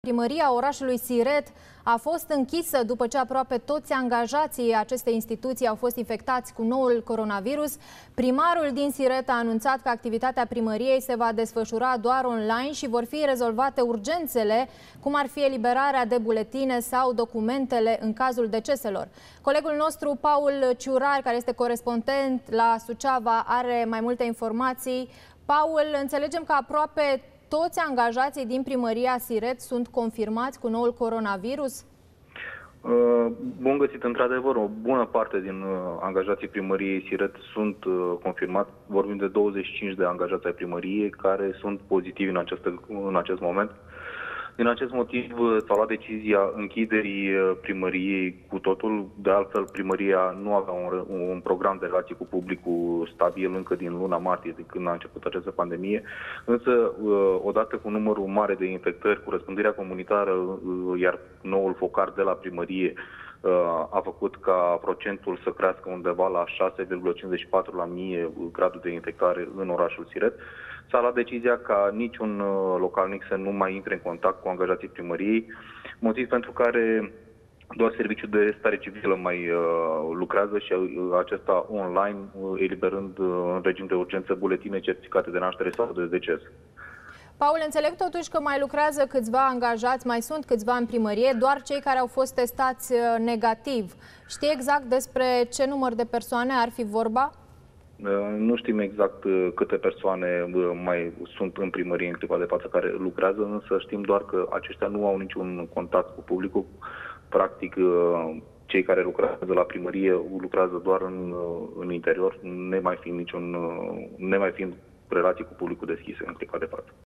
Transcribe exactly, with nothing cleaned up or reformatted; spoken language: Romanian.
Primăria orașului Siret a fost închisă după ce aproape toți angajații acestei instituții au fost infectați cu noul coronavirus. Primarul din Siret a anunțat că activitatea primăriei se va desfășura doar online și vor fi rezolvate urgențele, cum ar fi eliberarea de buletine sau documentele în cazul deceselor. Colegul nostru, Paul Ciurar, care este corespondent la Suceava, are mai multe informații. Paul, înțelegem că aproape toți angajații din primăria Siret sunt confirmați cu noul coronavirus? Bun găsit, într-adevăr, o bună parte din angajații primăriei Siret sunt confirmați. Vorbim de douăzeci și cinci de angajați ai primăriei care sunt pozitivi în acest, în acest moment. Din acest motiv s-a luat decizia închiderii primăriei cu totul. De altfel, primăria nu avea un, un program de relații cu publicul stabil încă din luna martie, de când a început această pandemie. Însă, odată cu numărul mare de infectări, cu răspândirea comunitară, iar noul focar de la primărie a făcut ca procentul să crească undeva la șase virgulă cincizeci și patru la mie gradul de infectare în orașul Siret, s-a luat decizia ca niciun localnic să nu mai intre în contact cu angajații primăriei, motiv pentru care doar serviciul de stare civilă mai uh, lucrează și uh, acesta online, uh, eliberând uh, în regim de urgență buletine, certificate de naștere sau de deces. Paul, înțeleg totuși că mai lucrează câțiva angajați, mai sunt câțiva în primărie, doar cei care au fost testați negativ. Știi exact despre ce număr de persoane ar fi vorba? Nu știm exact câte persoane mai sunt în primărie în clipa de față care lucrează, însă știm doar că aceștia nu au niciun contact cu publicul. Practic, cei care lucrează la primărie lucrează doar în, în interior, nemai fiind niciun, nemai fiind relații cu publicul deschise în clipa de față.